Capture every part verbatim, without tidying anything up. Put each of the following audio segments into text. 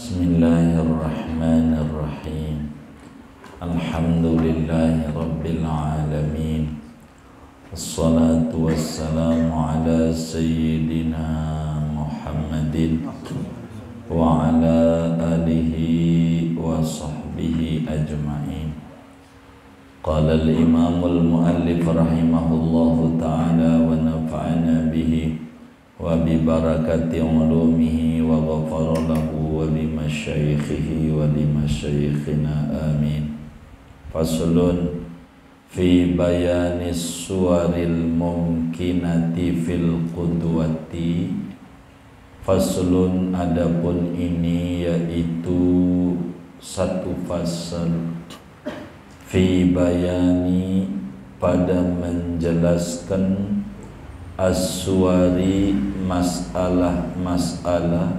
Bismillahirrahmanirrahim. Alhamdulillahi rabbil alamin. Wassalatu wassalamu ala sayyidina Muhammadin wa ala alihi wa sahbihi ajma'in. Qala al-imamul muallif rahimahullahu ta'ala wa nafa'ana bihi wa bi barakati ulumihi wa ghafara lahu wa li masyaikhihi wa li masyaikhina amin. Faslun fi bayanis suwaril mumkinati fil qudwati. Faslun, adapun ini yaitu satu fasal fi bayani pada menjelaskan as-suwari masalah-masalah,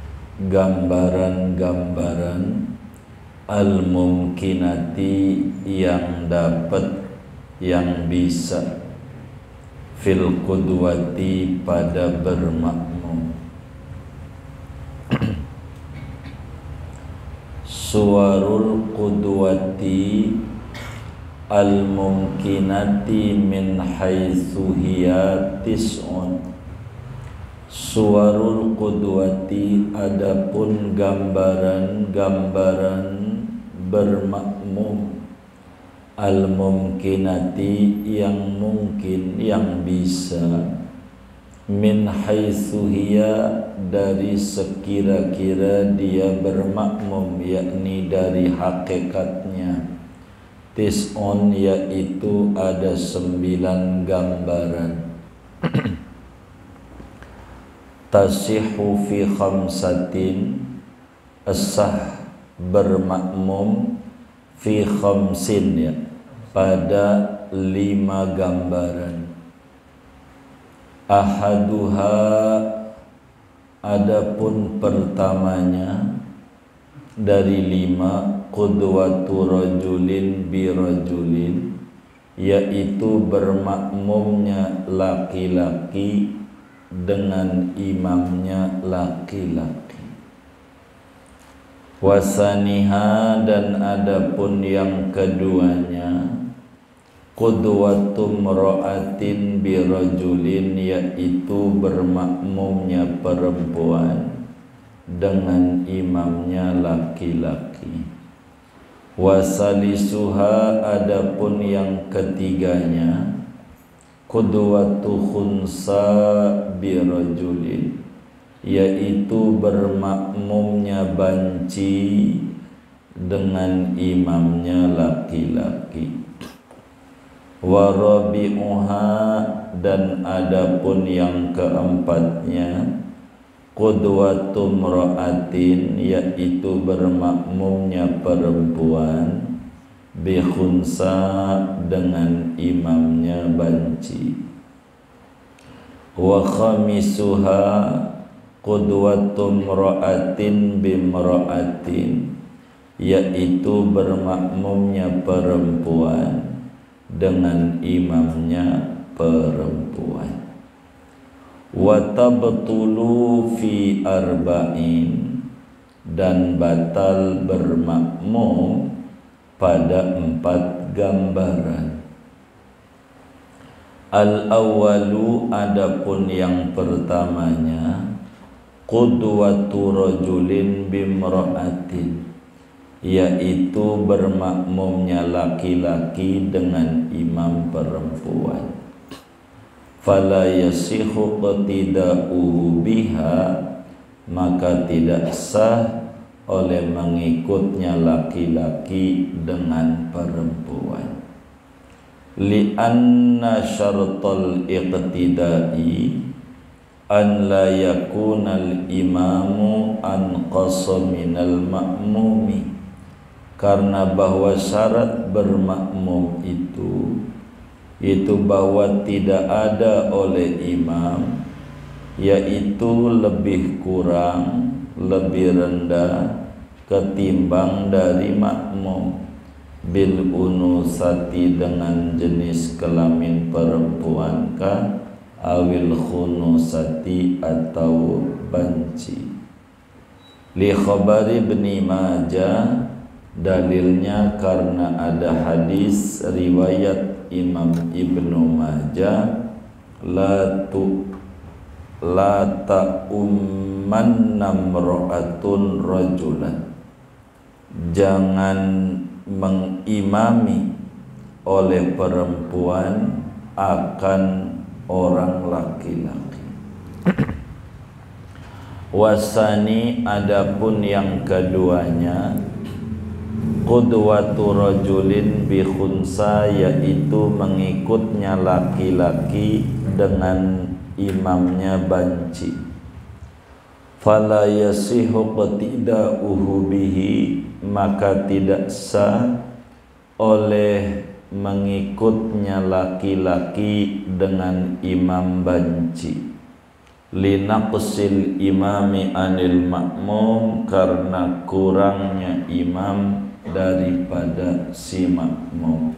gambaran-gambaran al-mumkinati yang dapat, yang bisa fil qudwati pada bermakmum. Suwarul qudwati al-mumkinati min haitsu hiya tis'un. Suwarul qudwati, adapun gambaran-gambaran bermakmum, al-mumkinati yang mungkin, yang bisa, min haitsu hiya dari sekira-kira dia bermakmum, yakni dari hakikatnya. Tis'un, yaitu ada sembilan gambaran. Tasihhu fi khamsatin, asah bermakmum, fi khamsin, ya, pada lima gambaran. Ahaduha, adapun pertamanya dari lima, qudwatu rajulin bi rajulin, yaitu bermakmumnya laki-laki dengan imamnya laki-laki. Wasaniha, dan adapun yang keduanya, qudwatu mra'atin bi rajulin, yaitu bermakmumnya perempuan dengan imamnya laki-laki. Wasalisuha, adapun yang ketiganya, qudwatu khunsa bi rajulin, yaitu bermakmumnya banci dengan imamnya laki-laki. Warabi'uha, dan adapun yang keempatnya, qudwatu mra'atin, yaitu bermakmumnya perempuan, bi khunsa dengan imamnya banci. Wa khamisuha, qudwatu mra'atin bi mra'atin, yaitu bermakmumnya perempuan dengan imamnya perempuan. Wa tabtulu fi arba'in, dan batal bermakmum pada empat gambaran. Al-awwalu, adapun yang pertamanya, qudwatu rajulin bimra'atin, yaitu bermakmumnya laki-laki dengan imam perempuan. Fala yasihu qtida'uhu biha, maka tidak sah oleh mengikutnya laki-laki dengan perempuan. Li'anna syartal iqtida'i an la yakunal imamu anqasa minal ma'mumi, karena bahwa syarat bermakmum itu itu bahwa tidak ada oleh imam, yaitu lebih kurang, lebih rendah ketimbang dari makmum, bil unusati, dengan jenis kelamin perempuan kah, awil khunusati, atau banci. Li khabari Ibnu Majah, dalilnya karena ada hadis riwayat Imam Ibnu Majah, la tu la ta'umman namra'atun rajulan, jangan mengimami oleh perempuan akan orang laki-laki. Wasani, adapun yang keduanya, qudwatu rajulin bi khunsa, yaitu mengikutnya laki-laki dengan imamnya banci. Fala yasihu qtida'uhu bihi, maka tidak sah oleh mengikutnya laki-laki dengan imam banci. Linaqsil imami anil makmum, karena kurangnya imam daripada si makmum.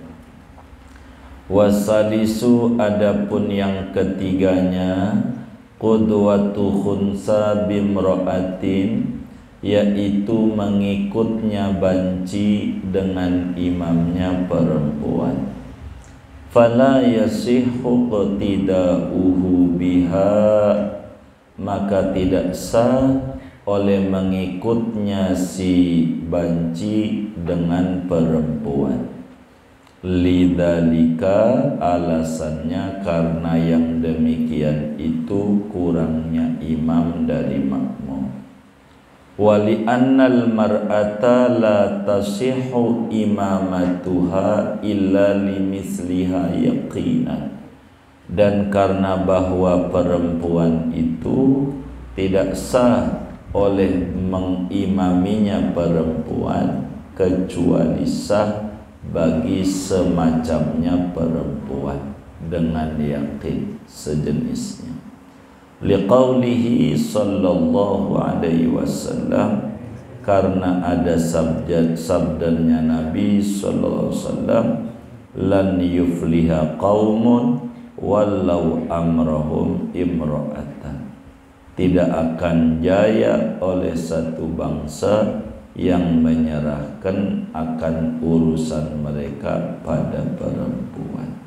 Wasalisu, adapun yang ketiganya, qudwatu khunsa bimra'atin, yaitu mengikutnya banci dengan imamnya perempuan. Fala yasihhu qtida'uhu biha, maka tidak sah oleh mengikutnya si banci dengan perempuan. Lidzalika, alasannya karena yang demikian itu kurangnya imam dari makmum. Wali annal mar'ata la tasihhu imamatuha illa limisliha yaqinan, dan karena bahwa perempuan itu tidak sah oleh mengimaminya perempuan kecuali sah bagi semacamnya perempuan dengan yakin sejenisnya. Liqaulihi sallallahu alaihi wasallam, karena ada sabda sabdanya Nabi sallallahu alaihi wasallam, lan yufliha qaumun walau amrahum imra'atan, tidak akan jaya oleh satu bangsa yang menyerahkan akan urusan mereka pada perempuan.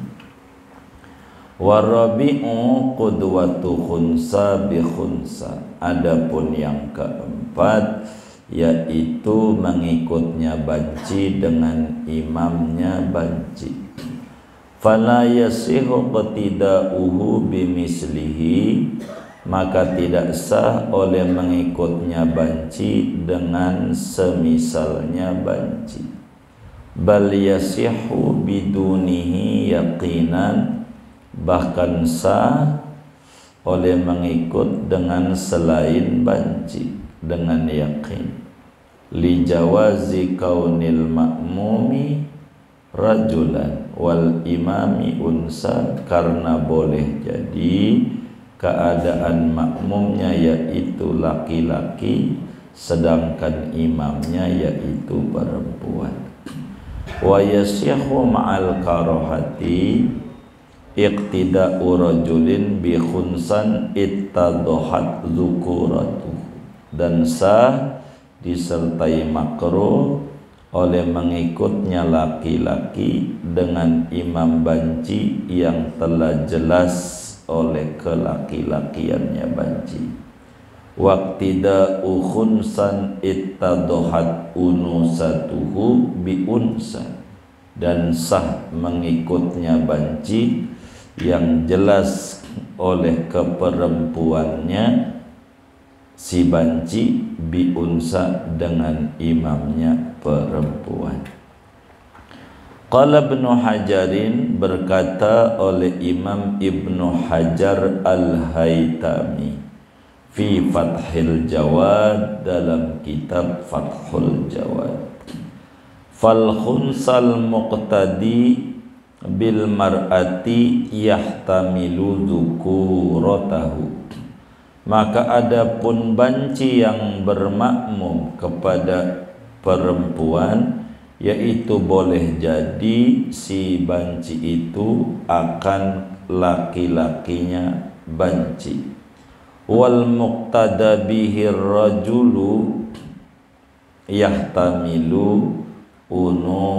Warabi'u qudwatu khunsa bi khunsa, adapun yang keempat yaitu mengikutnya banci dengan imamnya banci. Fala yasihu qtida'uhu bimislihi, maka tidak sah oleh mengikutnya banci dengan semisalnya banci. Bal yasihu bidunihi yaqinan, bahkan sah oleh mengikut dengan selain banci dengan yakin. Li jawazi kaunil ma'mumi rajulan wal imami unsa, karena boleh jadi keadaan makmumnya yaitu laki-laki sedangkan imamnya yaitu perempuan. Wa yasihhu ma'al karahati iqtida'u rajulin bi khunsan ittadhat dzukuratu, dan sah disertai makruh oleh mengikutnya laki-laki dengan imam banci yang telah jelas oleh kelaki-lakiannya banci. Waqtida'u khunsan ittadhat unusatuhu bi unsa, dan sah mengikutnya banci yang jelas oleh keperempuannya si banci bi unsa dengan imamnya perempuan. Qala Ibnu Hajarin, berkata oleh Imam Ibnu Hajar Al-Haytami fi Fathil Jawad, dalam kitab Fathul Jawad, fal khunsal muqtadi bil mar'ati yahtamilu dzukuratahu, maka adapun banci yang bermakmum kepada perempuan, yaitu boleh jadi si banci itu akan laki-lakinya banci. wal muqtada bihi rajulu yahtamilu unu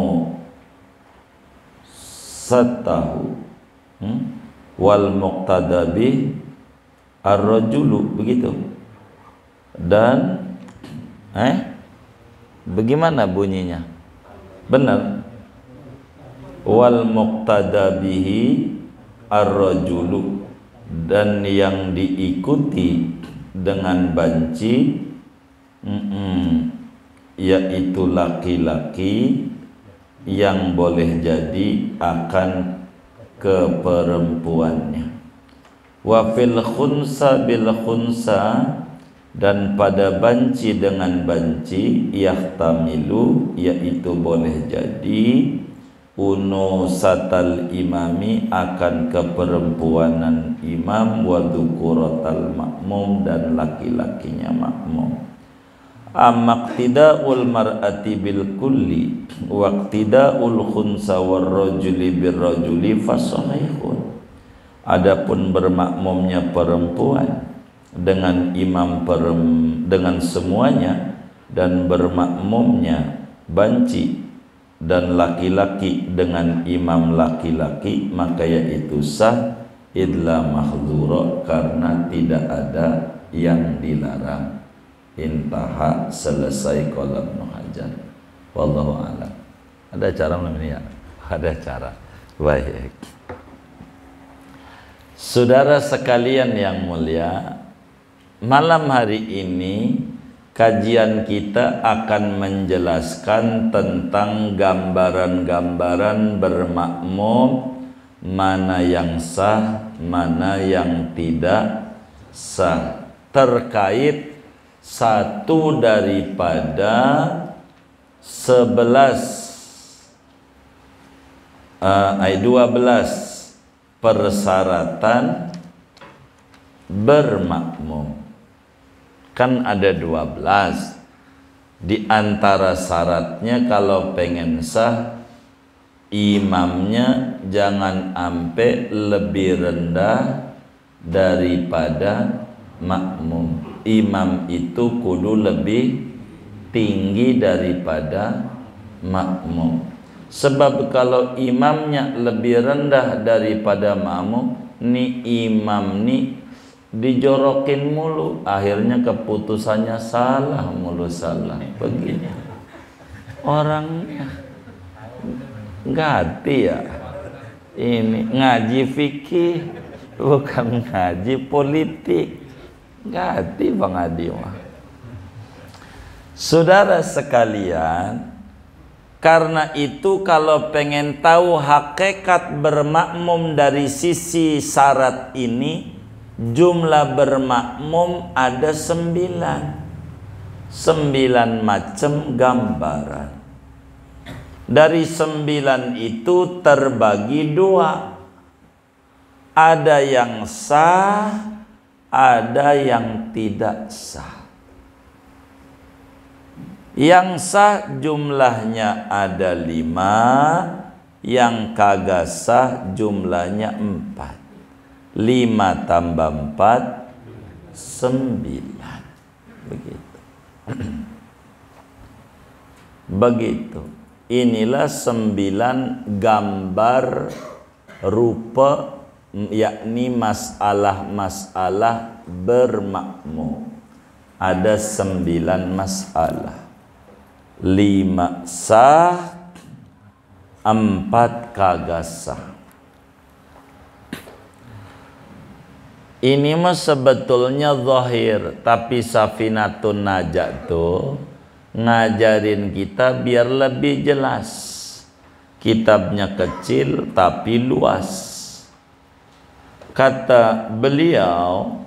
satahu hmm? wal muqtada bih ar-rajulu, begitu. Dan eh bagaimana bunyinya? Benar. Wal muqtada bihi ar-rajulu, dan yang diikuti dengan banci mm -mm, yaitu laki-laki yang boleh jadi akan ke perempuannya. Wa fil khunsa bil khunsa, dan pada banci dengan banci, yahtamilu, yaitu boleh jadi unusatal imami, akan keperempuanan imam, wa dzukuratal makmum, dan laki-lakinya makmum. Amaktida'ul mar'ati bil kulli waqtida'ul khunsa war rajuli bir rajuli fasahihun. Adapun bermakmumnya perempuan dengan imam perem, dengan semuanya, dan bermakmumnya banci dan laki-laki dengan imam laki-laki, maka yaitu sah idla mahdzura, karena tidak ada yang dilarang. Intaha, selesai kolam Ibnu Hajar. Wallahu a'lam. Ada cara belum ini ya? Ada cara. Baik. Saudara sekalian yang mulia, malam hari ini kajian kita akan menjelaskan tentang gambaran-gambaran bermakmum, mana yang sah, mana yang tidak sah, terkait satu daripada sebelas uh, ay dua belas persyaratan bermakmum. Kan ada dua belas. Di antara syaratnya kalau pengen sah, imamnya jangan ampe lebih rendah daripada makmum. Imam itu kudu lebih tinggi daripada makmum. Sebab kalau imamnya lebih rendah daripada makmum, ni imam ni dijorokin mulu, akhirnya keputusannya salah mulu, salah begini. Orangnya ngerti ya, ini ngaji fikih bukan ngaji politik. Ngerti Bang Adi mah. Saudara sekalian, karena itu kalau pengen tahu hakikat bermakmum dari sisi syarat ini, jumlah bermakmum ada sembilan. Sembilan macam gambaran. Dari sembilan itu terbagi dua. Ada yang sah, ada yang tidak sah. Yang sah jumlahnya ada lima, yang kagak sah jumlahnya empat. Lima tambah empat, sembilan. Begitu. Begitu. Inilah sembilan gambar rupa, yakni masalah-masalah bermakmum. Ada sembilan masalah. Lima sah, empat kagak sah. Ini mah sebetulnya zahir, tapi Safinatun Najah tuh ngajarin kita biar lebih jelas. Kitabnya kecil tapi luas. Kata beliau,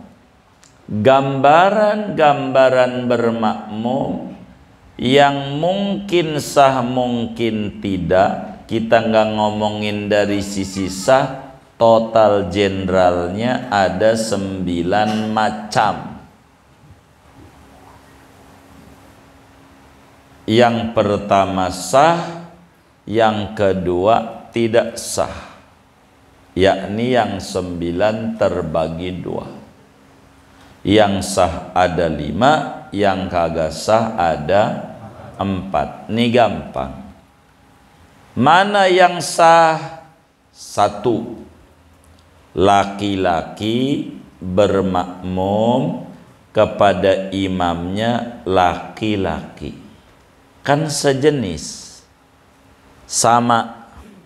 gambaran-gambaran bermakmum yang mungkin sah mungkin tidak, kita nggak ngomongin dari sisi sah, total generalnya ada sembilan macam. Yang pertama sah, yang kedua tidak sah, yakni yang sembilan terbagi dua. Yang sah ada lima, yang kagak sah ada empat. Ini gampang. Mana yang sah? Satu, laki-laki bermakmum kepada imamnya laki-laki. Kan sejenis, sama.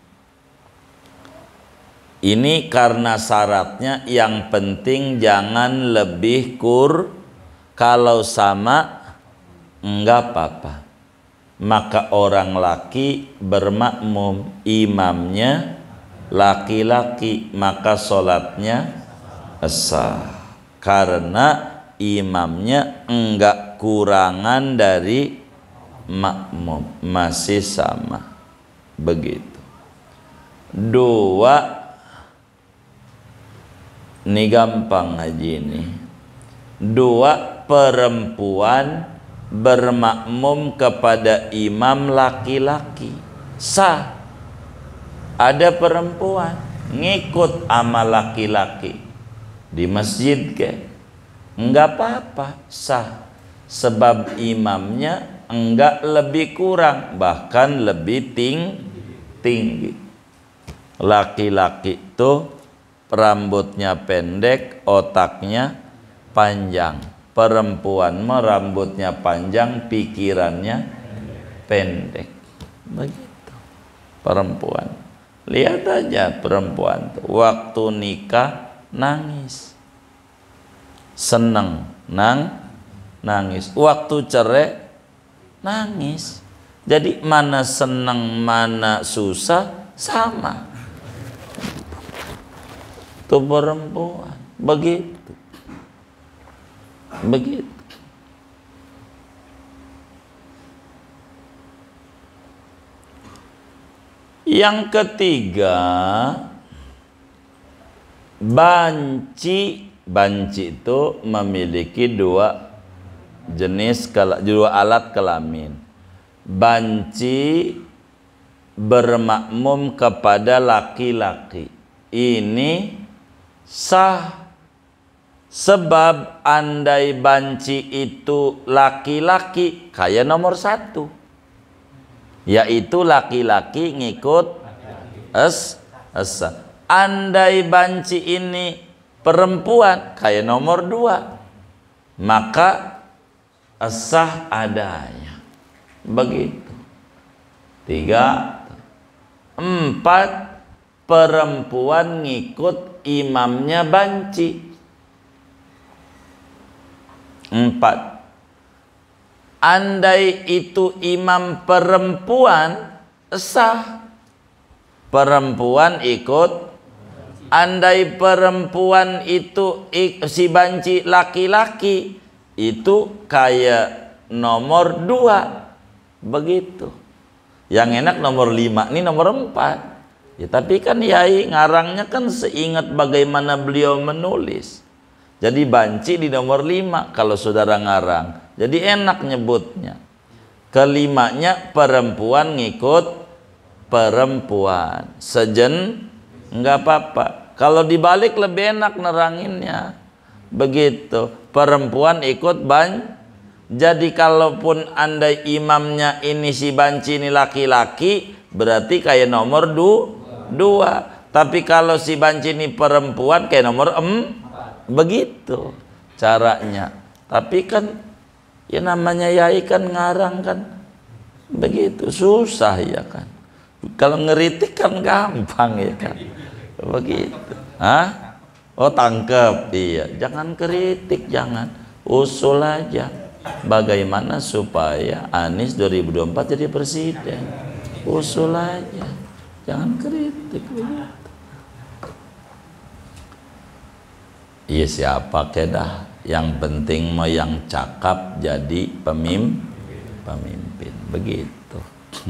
Ini karena syaratnya yang penting jangan lebih kur. Kalau sama enggak apa-apa. Maka orang laki bermakmum, imamnya laki-laki, maka sholatnya sah. Karena imamnya enggak kurangan dari makmum, masih sama. Begitu. Dua, ini gampang haji ini. Dua, perempuan bermakmum kepada imam laki-laki, sah. Ada perempuan ngikut sama laki-laki di masjid ke, enggak apa-apa, sah. Sebab imamnya enggak lebih kurang, bahkan lebih ting tinggi. Laki-laki itu rambutnya pendek, otaknya panjang. Perempuan mah rambutnya panjang, pikirannya pendek. Begitu perempuan. Lihat aja perempuan tuh, waktu nikah nangis, seneng nang nangis. Waktu cerai nangis. Jadi mana seneng mana susah sama. Tuh perempuan begitu. Begitu. Yang ketiga, banci. Banci itu memiliki dua jenis, dua alat kelamin. Banci bermakmum kepada laki-laki. Ini sah. Sebab andai banci itu laki-laki, kayak nomor satu, yaitu laki-laki ngikut es esa. Andai banci ini perempuan, kayak nomor dua, maka sah adanya. Begitu. Tiga, empat, perempuan ngikut imamnya banci. Empat, andai itu imam perempuan, sah. Perempuan ikut. Andai perempuan itu si banci laki-laki, itu kayak nomor dua. Begitu. Yang enak nomor lima, ini nomor empat. Ya, tapi kan yai ngarangnya kan seingat bagaimana beliau menulis. Jadi banci di nomor lima kalau saudara ngarang. Jadi enak nyebutnya. Kelimanya perempuan ngikut perempuan. Sejen enggak apa-apa. Kalau dibalik lebih enak neranginnya. Begitu. Perempuan ikut ban. Jadi kalaupun andai imamnya ini si banci ini laki-laki, berarti kayak nomor du, dua. Tapi kalau si banci ini perempuan kayak nomor em. Begitu caranya. Tapi kan ya namanya yai kan ngarang kan begitu, susah ya kan. Kalau ngeritik kan gampang ya kan. Begitu. Hah? Oh tangkep. Iya, jangan kritik, jangan. Usul aja. Bagaimana supaya Anies dua ribu dua puluh empat jadi presiden? Usul aja. Jangan kritik begitu. Iya siapa kedah, yang penting mau yang cakap jadi pemim, pemimpin. Begitu.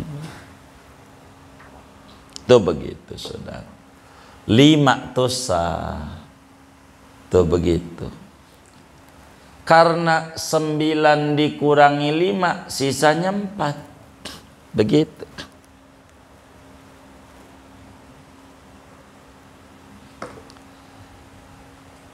Tuh begitu saudara. Lima tuh sah. Tuh begitu. Karena sembilan dikurangi lima, sisanya empat. Begitu.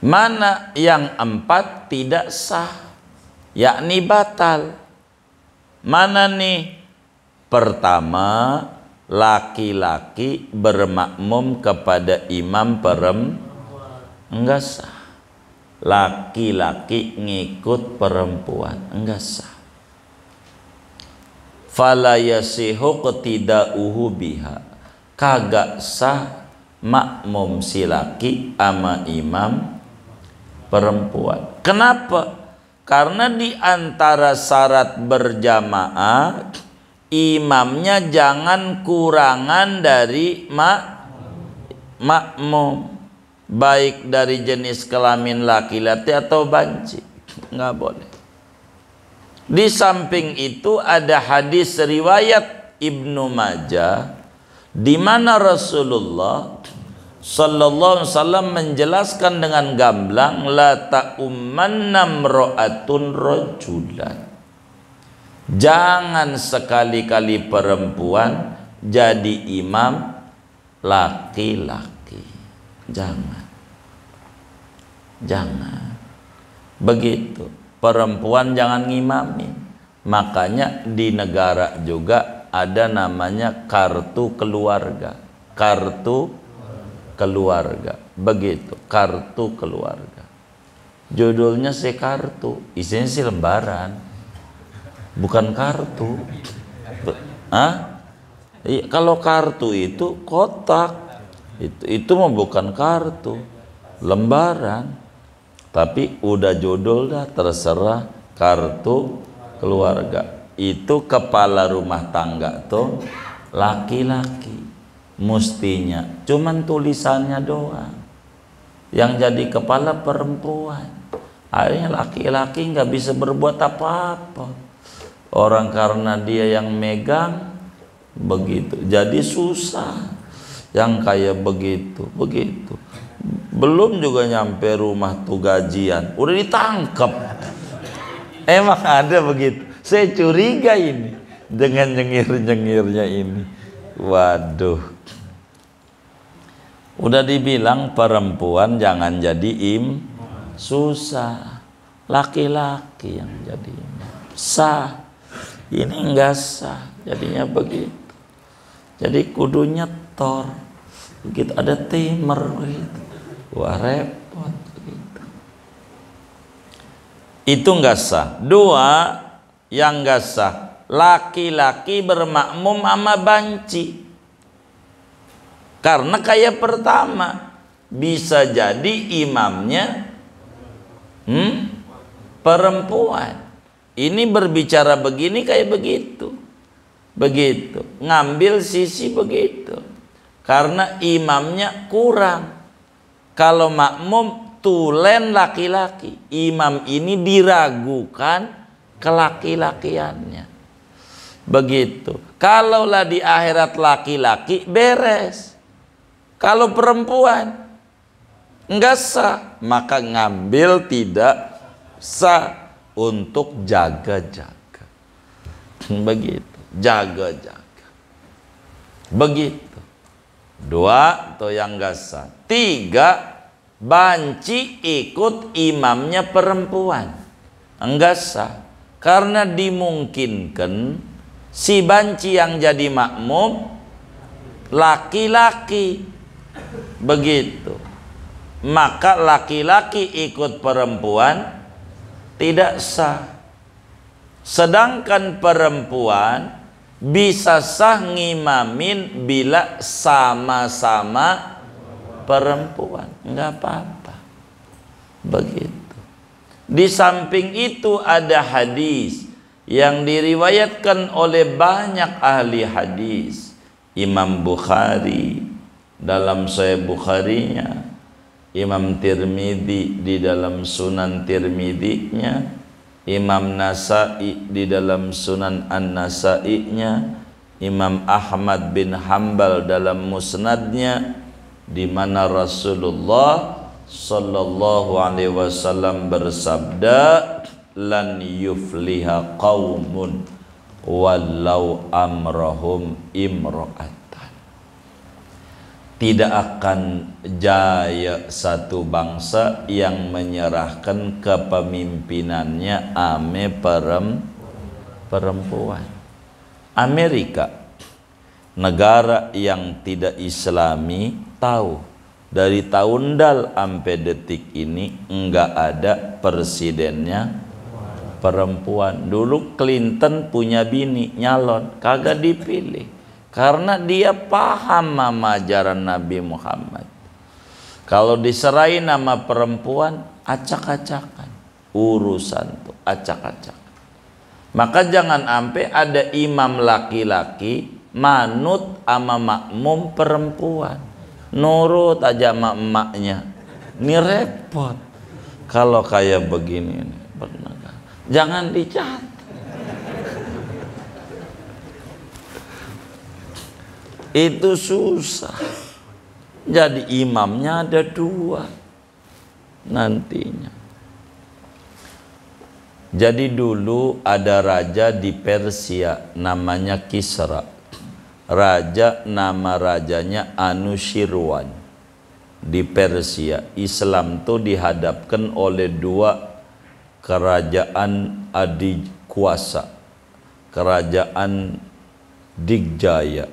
Mana yang empat tidak sah, yakni batal. Mana nih? Pertama, laki-laki bermakmum kepada imam perempuan, enggak sah. Laki-laki ngikut perempuan, enggak sah. Fala yasihu qtida'uhu biha, kagak sah makmum si laki ama imam perempuan. Kenapa? Karena di antara syarat berjamaah, imamnya jangan kurangan dari mak makmum, baik dari jenis kelamin laki-laki atau banci, nggak boleh. Di samping itu ada hadis riwayat Ibnu Majah di mana Rasulullah sallallahu alaihi wasallam menjelaskan dengan gamblang, la ta'ummanna imra'atun rajulan, jangan sekali-kali perempuan jadi imam laki-laki, jangan jangan begitu. Perempuan jangan ngimamin. Makanya di negara juga ada namanya kartu keluarga, kartu keluarga, begitu, kartu keluarga. Judulnya sih kartu, isinya sih lembaran, bukan kartu. Hah? Iya, kalau kartu itu kotak, itu itu mah bukan kartu, lembaran. Tapi udah judul dah, terserah, kartu keluarga. Itu kepala rumah tangga tuh laki-laki mustinya, cuman tulisannya doang. Yang jadi kepala perempuan. Akhirnya laki-laki nggak bisa berbuat apa-apa. Orang karena dia yang megang begitu, jadi susah. Yang kayak begitu, begitu. Belum juga nyampe rumah tuh gajian, udah ditangkap. Emang ada begitu? Saya curiga ini dengan nyengir-nyengirnya ini. Waduh. Udah dibilang perempuan jangan jadi im, susah. Laki-laki yang jadi imam. Sah. Ini enggak sah. Jadinya begitu. Jadi kudu nyetor. Begitu ada timer gitu. Wah, repot gitu. Itu enggak sah. Dua yang enggak sah, laki-laki bermakmum sama banci. Karena kayak pertama, bisa jadi imamnya hmm, perempuan. Ini berbicara begini kayak begitu. Begitu. Ngambil sisi begitu. Karena imamnya kurang. Kalau makmum tulen laki-laki, imam ini diragukan kelaki-lakiannya. Begitu. Kalaulah di akhirat laki-laki beres. Kalau perempuan enggak sah, maka ngambil tidak sah untuk jaga-jaga. Begitu, jaga-jaga. Begitu. Dua atau yang enggak sah. Tiga, banci ikut imamnya perempuan, enggak sah. Karena dimungkinkan si banci yang jadi makmum laki-laki, begitu. Maka laki-laki ikut perempuan tidak sah. Sedangkan perempuan bisa sah ngimamin bila sama-sama perempuan, enggak apa-apa. Begitu. Di samping itu ada hadis yang diriwayatkan oleh banyak ahli hadis. Imam Bukhari dalam Sahih Bukharinya, Imam Tirmidzi di dalam Sunan Tirmidzinya, Imam Nasai di dalam Sunan An-Nasainya, Imam Ahmad bin Hambal dalam Musnadnya, di mana Rasulullah sallallahu alaihi wasallam bersabda, lan yufliha qaumun walau amrahum imra'atan. tidak akan jaya satu bangsa yang menyerahkan kepemimpinannya ame perem, perempuan. Amerika, negara yang tidak Islami, tahu dari tahun dal sampai detik ini enggak ada presidennya perempuan. Dulu Clinton punya bini nyalon, kagak dipilih karena dia paham sama ajaran Nabi Muhammad. Kalau diserahin nama perempuan, acak-acakan urusan tuh, acak-acak. Maka jangan sampai ada imam laki-laki manut sama makmum perempuan, nurut aja sama emaknya. Ini repot. Kalau kayak begini nih, bernegara, jangan dicatat. Itu susah. Jadi imamnya ada dua nantinya. Jadi dulu ada raja di Persia namanya Kisra. Raja, nama rajanya Anushirwan di Persia. Islam tuh dihadapkan oleh dua kerajaan adikuasa, kerajaan Digjaya.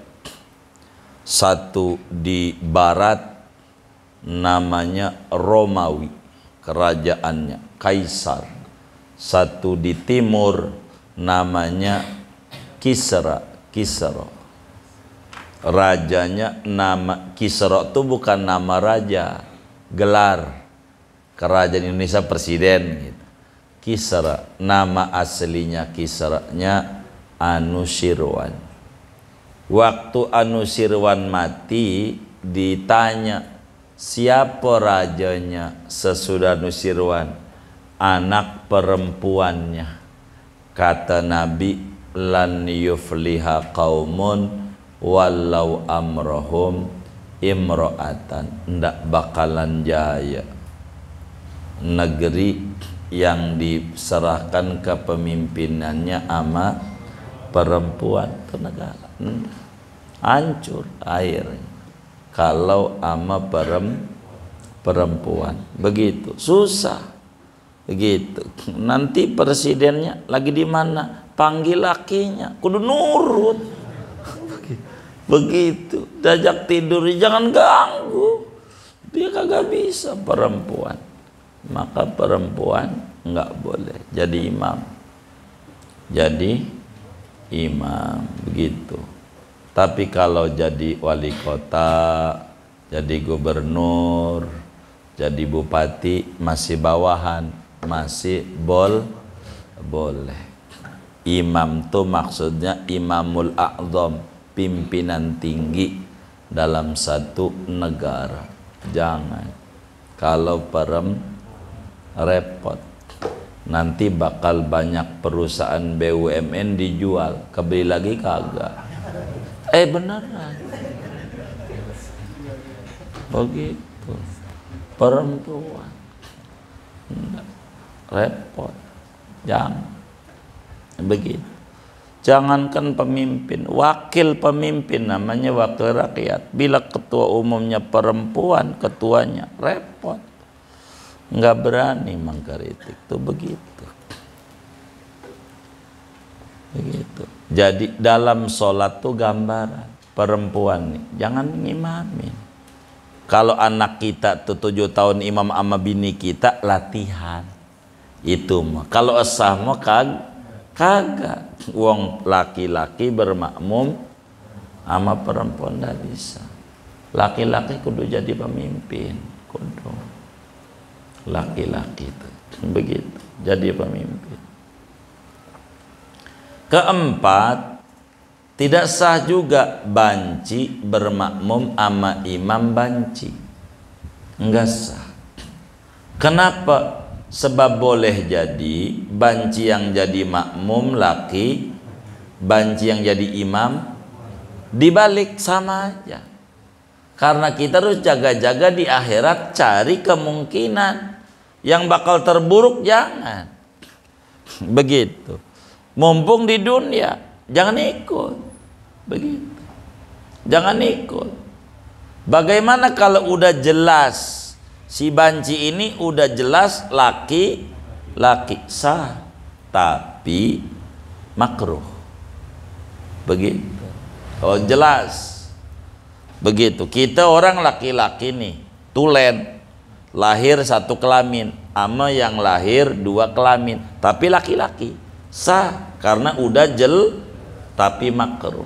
Satu di barat namanya Romawi, kerajaannya Kaisar. Satu di timur namanya Kisra, Kisra. Rajanya nama Kisra itu bukan nama raja, gelar kerajaan Indonesia presiden gitu. Kisra, nama aslinya Kisranya Anushirwan. Waktu Anushirwan mati ditanya siapa rajanya sesudah Anushirwan, anak perempuannya. Kata Nabi, lan yufliha qaumun walau amrohum imro'atan, ndak bakalan jaya negeri yang diserahkan kepemimpinannya ama perempuan. Itu negara hancur airnya kalau ama perem, perempuan. Begitu susah. Begitu. Nanti presidennya lagi di mana? Panggil lakinya, kudu nurut. Begitu. Diajak tidur, jangan ganggu. Dia kagak bisa perempuan. Maka perempuan nggak boleh jadi imam. Jadi imam begitu. Tapi kalau jadi wali kota, jadi gubernur, jadi bupati masih bawahan, masih bol boleh. Imam tuh maksudnya imamul a'zam, pimpinan tinggi dalam satu negara. Jangan. Kalau perem repot. Nanti bakal banyak perusahaan B U M N dijual, kebeli lagi kagak. Eh beneran. Begitu. Perempuan. Enggak. Repot. Jangan. Begitu. Jangankan pemimpin, wakil pemimpin namanya wakil rakyat. Bila ketua umumnya perempuan, ketuanya repot. Nggak berani mengkritik. Tuh begitu. Begitu. Jadi dalam sholat tuh gambaran perempuan nih, jangan ngimamin. Kalau anak kita tuh tujuh tahun imam sama bini kita, latihan. Itu mah. Kalau esah mah kag kagak. Wong laki-laki bermakmum sama perempuan nggak bisa. Laki-laki kudu jadi pemimpin, kudu. Laki-laki itu begitu, jadi pemimpin. Keempat, tidak sah juga banci bermakmum sama imam banci. Enggak sah. Kenapa? Sebab boleh jadi banci yang jadi makmum laki, banci yang jadi imam dibalik sama aja. Karena kita harus jaga-jaga di akhirat, cari kemungkinan yang bakal terburuk jangan. Begitu. Mumpung di dunia, jangan ikut. Begitu. Jangan ikut. Bagaimana kalau udah jelas si banci ini udah jelas laki laki sah tapi makruh, begitu. Oh jelas begitu. Kita orang laki-laki nih tulen, lahir satu kelamin ama yang lahir dua kelamin tapi laki-laki, sah karena udah jel tapi makruh.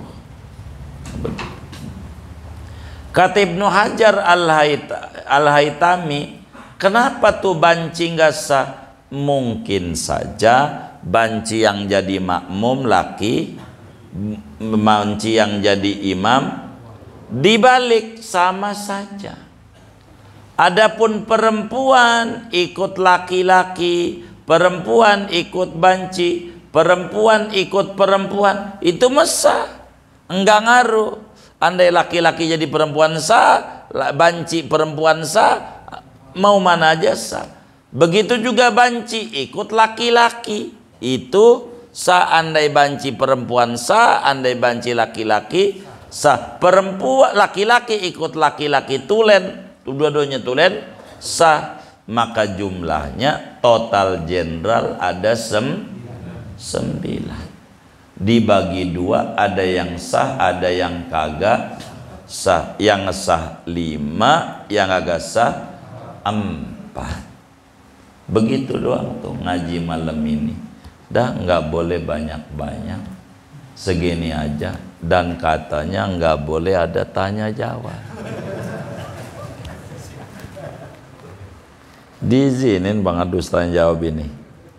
Kata Ibnu Hajar Al-Haytami, kenapa tuh banci nggak sah? Mungkin saja banci yang jadi makmum laki, banci yang jadi imam dibalik sama saja. Adapun perempuan ikut laki-laki, perempuan ikut banci, perempuan ikut perempuan, itu mesah, enggak ngaruh. Andai laki-laki jadi perempuan sah, banci perempuan sah, mau mana aja sah. Begitu juga banci ikut laki-laki, itu sah. Andai banci perempuan sah, andai banci laki-laki sah. Perempuan laki-laki ikut laki-laki tulen, dua-duanya tulen, sah. Maka jumlahnya total general ada sem sembilan. Dibagi dua, ada yang sah, ada yang kagak sah. Yang sah lima, yang kagak sah empat. Begitu doang tuh ngaji malam ini. Dah nggak boleh banyak-banyak, segini aja. Dan katanya nggak boleh ada tanya jawab. Diizinin Bang Adus tanya jawab ini?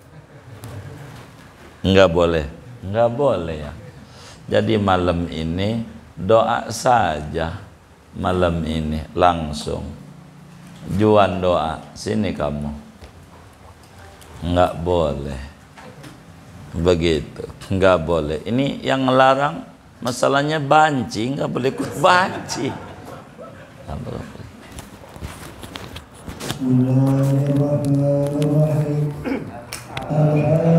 Nggak boleh, nggak boleh ya. Jadi malam ini doa saja, malam ini langsung. Juan doa, sini kamu. Nggak boleh begitu, nggak boleh. Ini yang ngelarang masalahnya banci, nggak boleh ikut banci. Bismillahirrahmanirrahim.